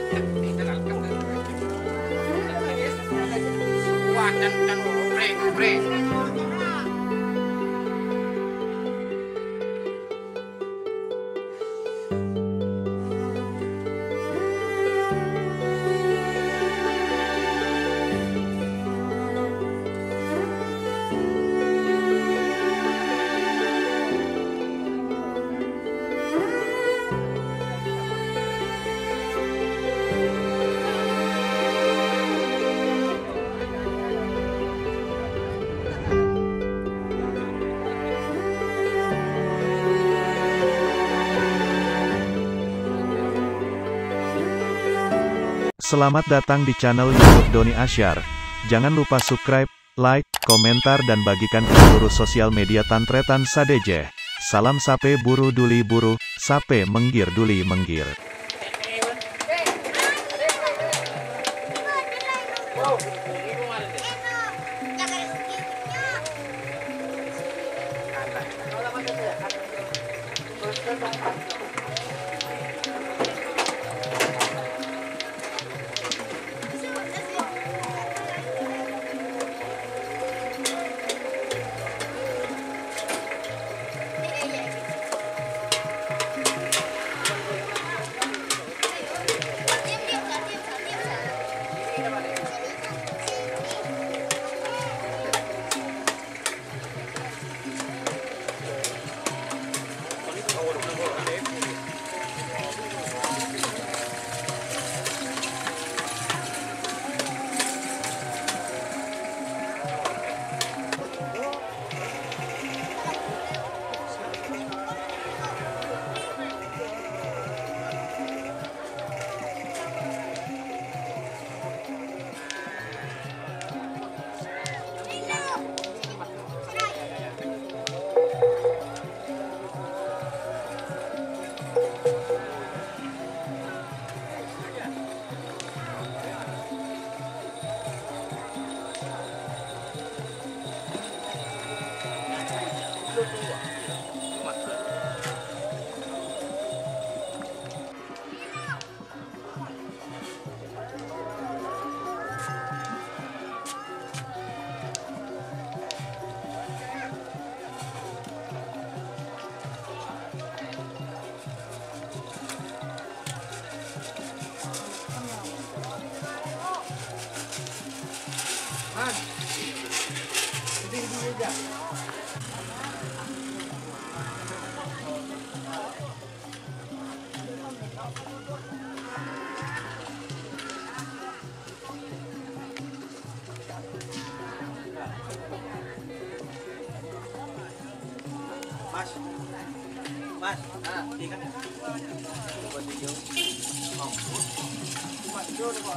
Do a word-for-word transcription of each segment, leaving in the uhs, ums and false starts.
Wah, dan dan break, break. Selamat datang di channel YouTube Doni Asyar. Jangan lupa subscribe, like, komentar dan bagikan ke seluruh sosial media Tantretan Sadeje. Salam sape buru duli buru, sape menggir duli menggir. Mas, ini juga. Mas, Mas, ah, ikan ya. Buat video. Oh, Mas, jauh Pak.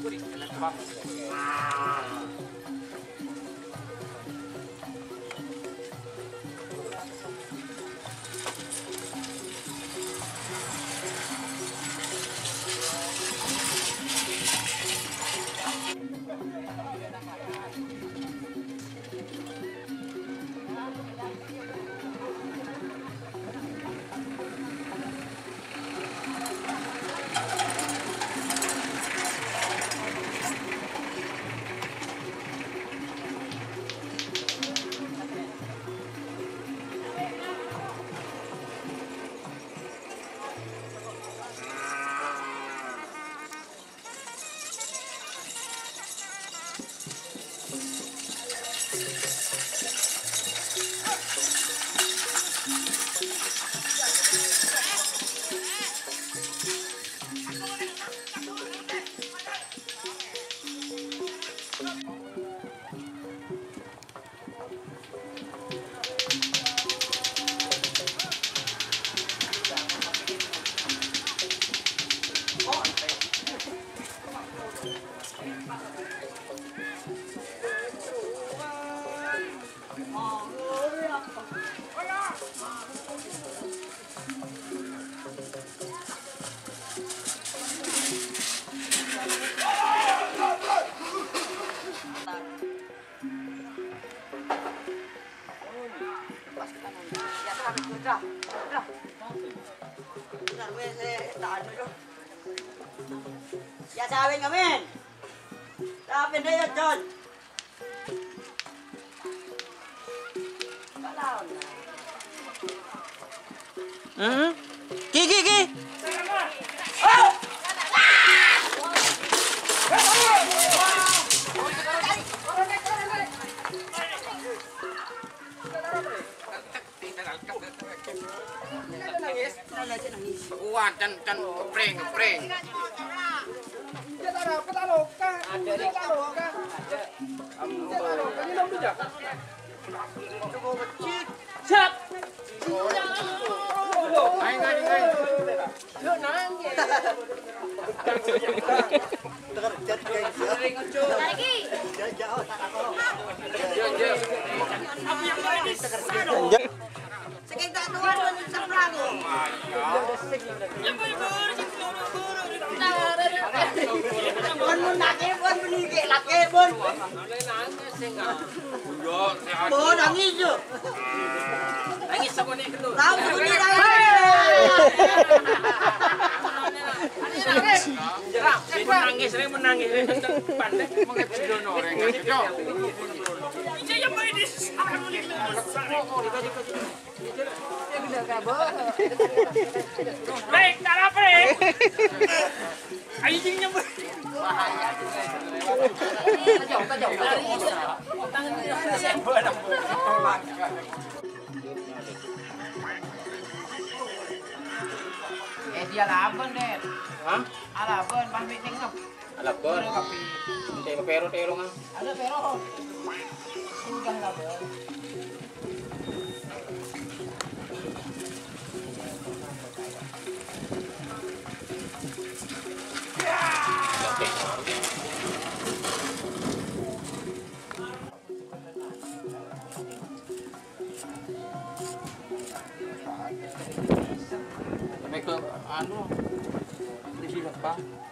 Ya sawin kami. Tapi dia John. Hmm? Ki ki ki. Oh! Kuat dan dan ngepring ngepring. Siap. Ayo ayo ayo. Saking tak tuan pun seberang. Pun pun laki pun meninggi laki pun. Pun nangis je. Nangis aku ni kedua. Tahu bunyi nangis. Jerang, menangis, saya menangis, pandai mengecilkan orang kecil. Saya main di Baik, tak apa eh. Ayo jadi nyambut. Bahaya. Tajam, tajam. Eh dia laban deh. Hah? Alaban, pas meeting ngap. Alaban. Tapi saya pero pero ngah. Ada pero. Sudah laban. Sampai ke anu di sini apa?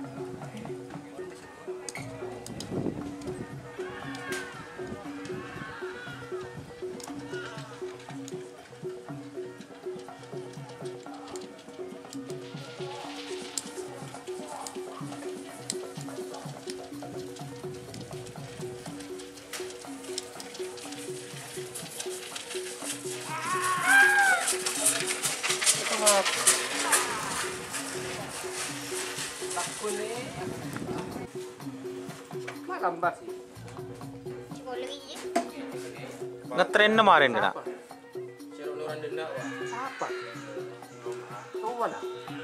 Lambat sih. Ngetren kemarin kena. Seluruhan denda apa? Tahu mana?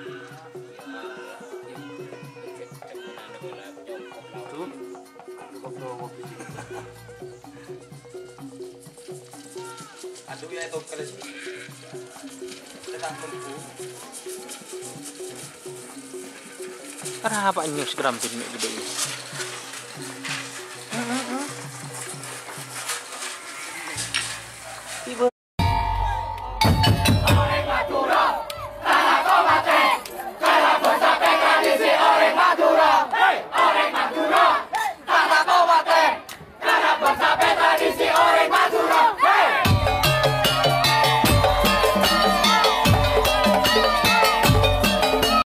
Tuh. Aduh ya itu kelas. Tetap kumpul. Kenapa nyus gram pin gede ini?